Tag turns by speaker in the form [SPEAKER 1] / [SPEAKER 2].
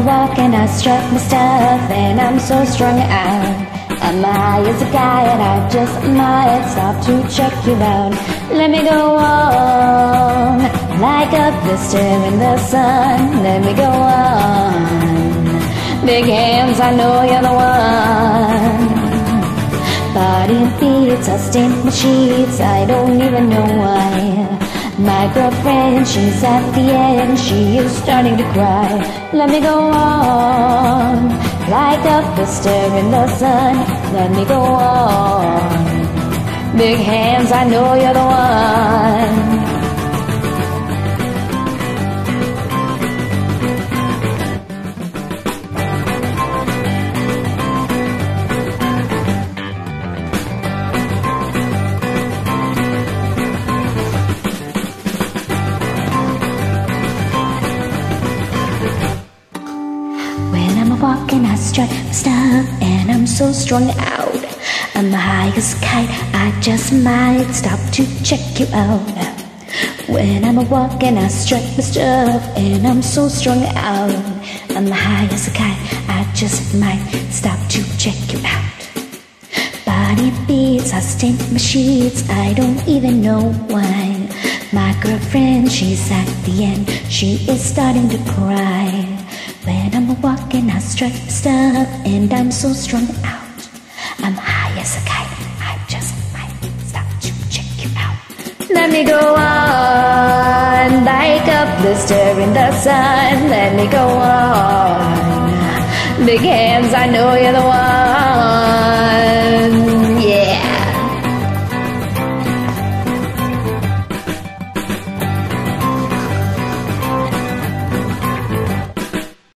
[SPEAKER 1] walk and I strut my stuff, and I'm so strung out. I'm high as a guy and I just might stop to check you out. Let me go on, like a blister in the sun. Let me go on, big hands, I know you're the one. Body beats, I stain my sheets, I don't even know why. My girlfriend, she's at the end, she is starting to cry. Let me go on, like a blister in the sun. Let me go on, big hands, I know you're the one. When I'm walking, I strut my stuff, and I'm so strung out. I'm high as a kite, I just might stop to check you out. When I'm walking, I strut my stuff, and I'm so strung out. I'm high as a kite, I just might stop to check you out. Body beats, I stain my sheets, I don't even know why. My girlfriend, she's at the end, she is starting to cry. When I'm walking, I strut my stuff, and I'm so strung out. I'm high as a kite, I just might stop to check you out. Let me go on, like a blister in the sun. Let me go on, big hands, I know you're the one.